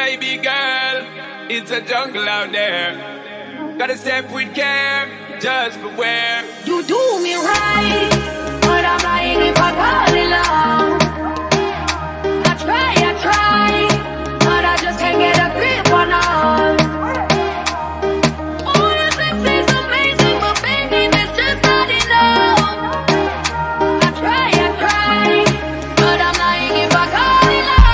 baby girl, it's a jungle out there. Gotta step with care, just beware. You do me right, but I'm lying if I call it love. I try, but I just can't get a grip on us. All the sex is amazing, but baby, that's just not enough. I try, but I'm lying if I call it love.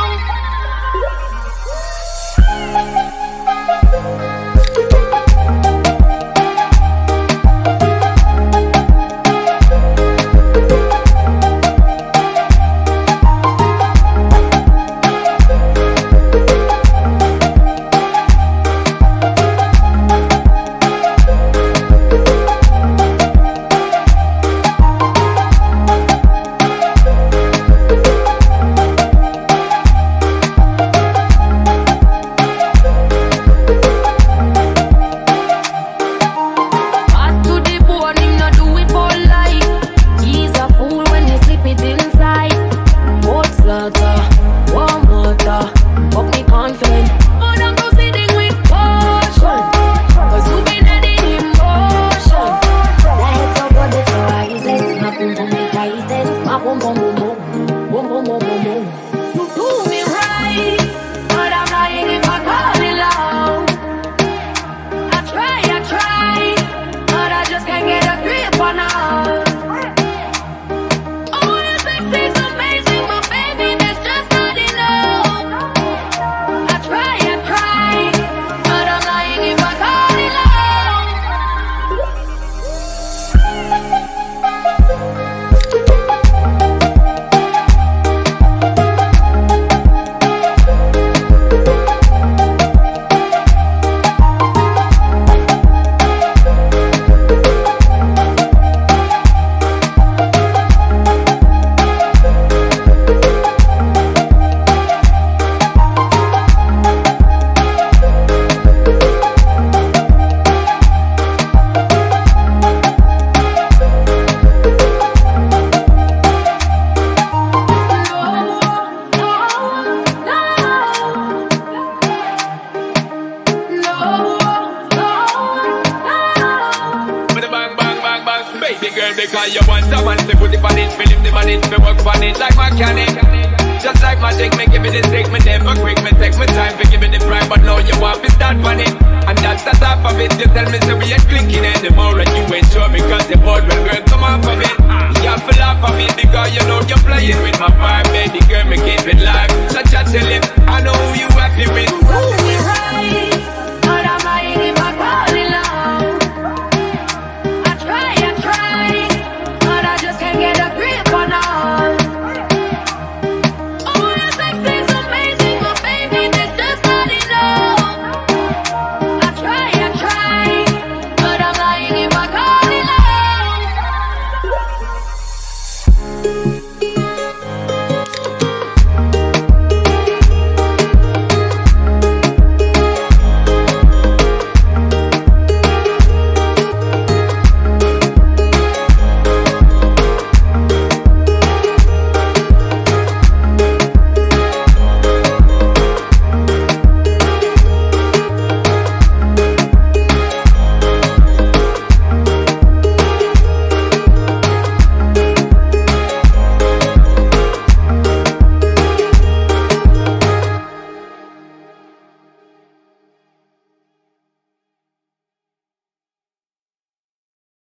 Because you want someone to put the body, fill the money, to work for it like mechanic. Just like magic, me give me the stick, me never quick, me take my time for giving the prime, but now you want to start money. And that's the top of it, you tell me so we ain't clinking anymore, and you ain't sure because the board will girl come off of it. You have to laugh at me because you know you're playing with my vibe, baby girl, me keep it live. So chat till it, I know who you happy with.